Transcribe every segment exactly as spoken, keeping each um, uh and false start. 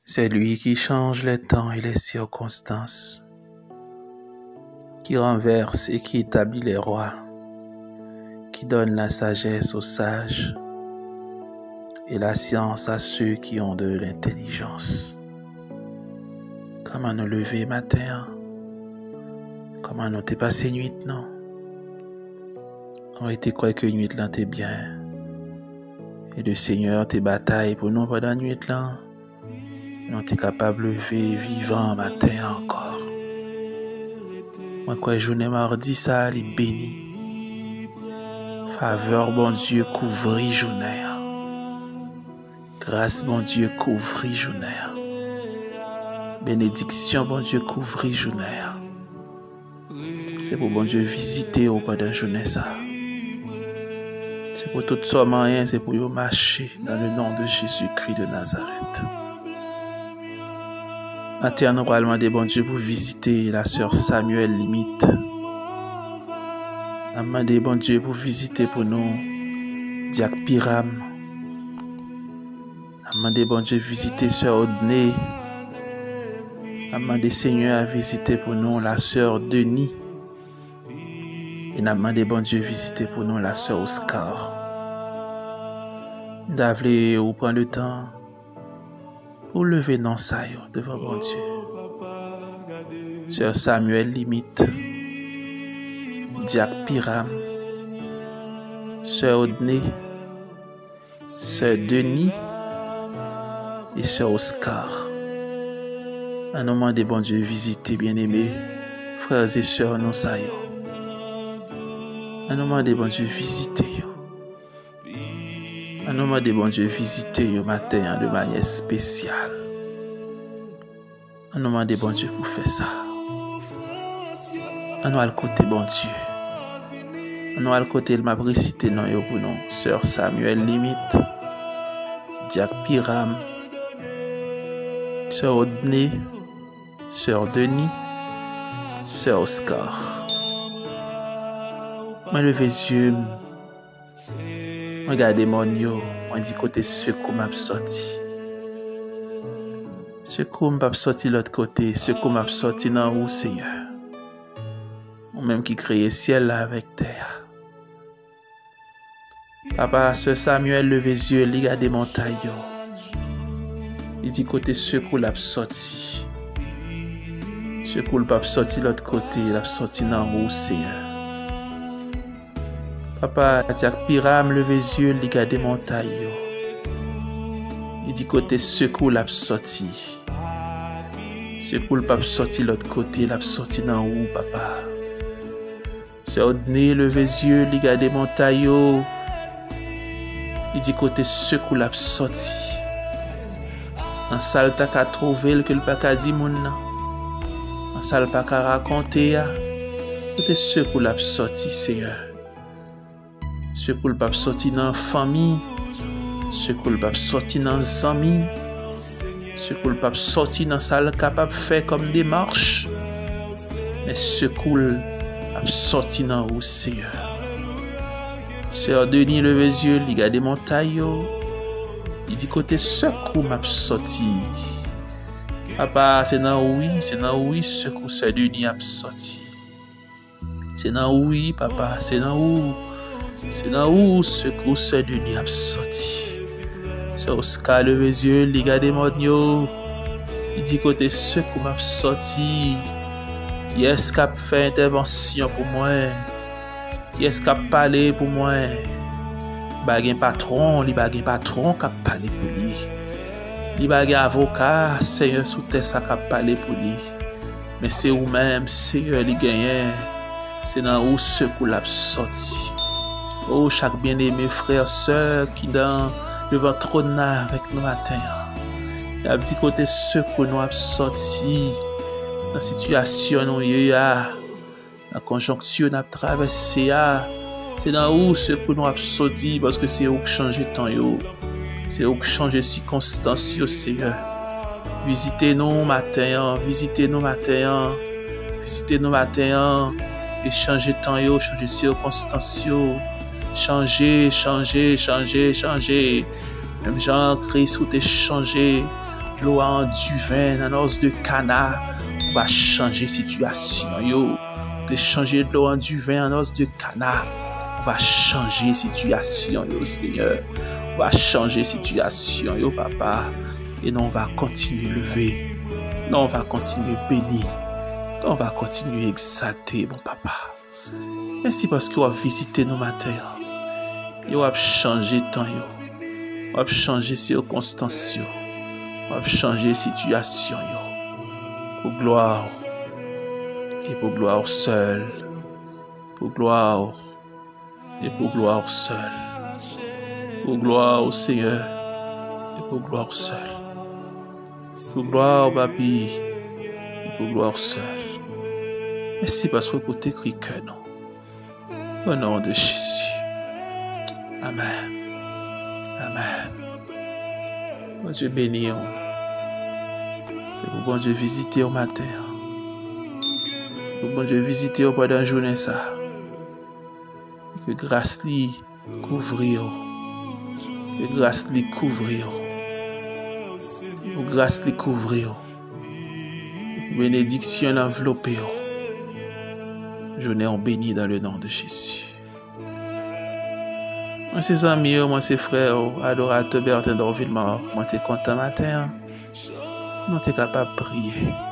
C'est lui qui change les temps et les circonstances, qui renverse et qui établit les rois, qui donne la sagesse aux sages et la science à ceux qui ont de l'intelligence. Comment nous lever matin? Comment nous t'es passé nuit, non? On était quoi que nuit là t'es bien. Et le Seigneur t'es bataille pour nous pendant nuit là. Nous t'es capable de lever vivant matin encore. Moi quoi journée mardi ça les béni. Faveur bon Dieu couvrit journée. Grâce bon Dieu couvrit journée. Bénédiction bon Dieu couvrit journée. C'est pour bon Dieu visiter au pendant journée ça. C'est pour tout ça moyen, c'est pour marcher dans le nom de Jésus-Christ de Nazareth. Matin, nous allons demander bon Dieu pour visiter la sœur Samuel Limite. Nous demandé bon Dieu pour visiter pour nous Diac Piram. Nous demandé bon Dieu visiter sœur Odné. Nous demandé Seigneur à visiter pour nous la sœur Denis. Et nous demandé bon Dieu visiter pour nous la sœur Oscar. Nous avons prendre le temps pour lever non ça devant bon Dieu. Sœur Samuel Limite, Diac Piram, Sœur Odné, Sœur Denis et Sœur Oscar. À nous demander bon Dieu visiter bien-aimés, frères et sœurs non ça yo. À nous demander bon Dieu visiter yo. À nous demander bon Dieu visiter yo matin de manière spéciale. À nous demander bon Dieu pour faire ça. À nous à côté bon Dieu. À nous à côté m'a récité non yo pour nous sœur Samuel Limite, Diac Piram, Sœur Odné, Sœur Denis, Sœur Oscar. Moi lever les yeux, regardez mon yo, moi dit côté secours m'a sorti. Secours m'a sorti l'autre côté, secours m'a sorti dans où Seigneur. Ou même qui crée ciel là avec terre. Papa, Sœur Samuel lever les yeux, regardez mon taille. Il dit côté secours l'a sorti. Secours le pape sorti l'autre côté, l'a sorti dans où Seigneur. Papa, Diac Piram lever les yeux, regardez mon taille. Il dit côté secours l'a sorti. Secours le pape sorti l'autre côté, l'a sorti dans où papa. Sœur Odné lever les yeux, regardez mon taille. Il dit côté secours l'a sorti. En salle ta ka trouver que le pas ka di moun nan. En salle pas ka raconter ya. Côté secours l'a sorti Seigneur. Secours le pas sorti dans famille. Secours le pas sorti dans amis. Secours le pas sorti dans salle capable faire comme démarche. Mais secours a sorti dans où Seigneur. Sœur Denis leve les yeux, regardez mon taille. Il dit côté secours m'a sorti. Papa, c'est dans oui, c'est dans oui secours Sœur Denis a sorti. C'est dans oui papa, c'est dans où. C'est dans où secours Sœur Denis a sorti. Sœur Oscar leve les yeux, regardez mon yo. Il dit côté secours m'a sorti. Qui est-ce qui a fait intervention pour moi? Qui est-ce qui a parlé pour moi? Bagay patron, li bagay patron qui a parlé pour lui. Li bagay avocat, Seigneur sous terre ça qui a parlé pour lui. Mais c'est ou même, Seigneur, li gagne. C'est dans où secours l'a sorti. Oh, chaque bien-aimé frère, sœur qui dans devant trône avec nous matin. Il a dit côté secours nous a sorti. Dans la situation nous y a, la conjoncture n'a traversé, c'est dans où ce que nous avons sorti parce que c'est où que changer temps yo, c'est où que changer circonstances yo Seigneur. Visitez-nous matin, visitez-nous matin, visitez-nous matin et changer temps yo, changer circonstances yo, changer, changer, changer, changer. Même Jean-Christ ou t'es changé. l'eau en du vin dans l'os de Cana. On va changer situation, yo. De changer de l'eau en du vin en os de Cana. On va changer situation, yo, Seigneur. On va changer situation, yo, papa. Et non, on va continuer lever. Non, on va continuer bénir. Non, on va continuer exalter, mon papa. Merci parce que vous avez visité nos matins. Vous avez changé temps, vous avez changé circonstances, vous avez changé situation. Pour gloire et pour gloire seul. Pour gloire et pour gloire seul. Pour gloire au Seigneur et pour gloire seul. Pour gloire, papi, et pour gloire seul. Merci parce que vous t'écrit que non. Au nom de Jésus. Amen. Amen. Bon Dieu béni. C'est pour bon Dieu visiter au matin. C'est pour bon Dieu visiter pendant la journée ça. Et que grâce lui couvrir. Que grâce lui couvrir. Que grâce lui couvrir. Que bénédiction envelopper. Journée en béni dans le nom de Jésus. Moi, ses amis, moi, ses frères, adorateurs Bertin d'Orville-Mort, moi, t'es content matin. Nous, t'es capable de prier.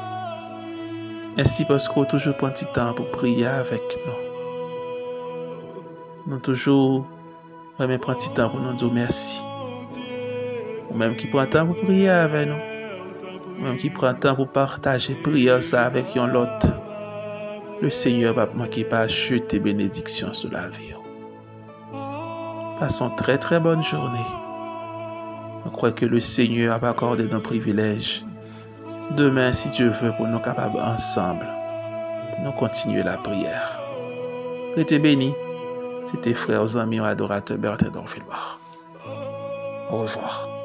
Merci parce qu'on toujours prend petit temps pour prier avec nous. Nous toujours prendre petit temps pour nous dire merci. Ou même qui prend temps pour prier avec nous. Ou même qui prend temps pour partager prière ça avec l'autre. Le Seigneur va manquer pas jeter bénédiction sur la vie. Passons très très bonne journée. Je crois que le Seigneur va accorder nos privilèges. Demain, si Dieu veut, pour nous capables ensemble, nous continuer la prière. Restez bénis. C'était frères, amis, adorateurs Bertin d'Orville-Mort. Au revoir.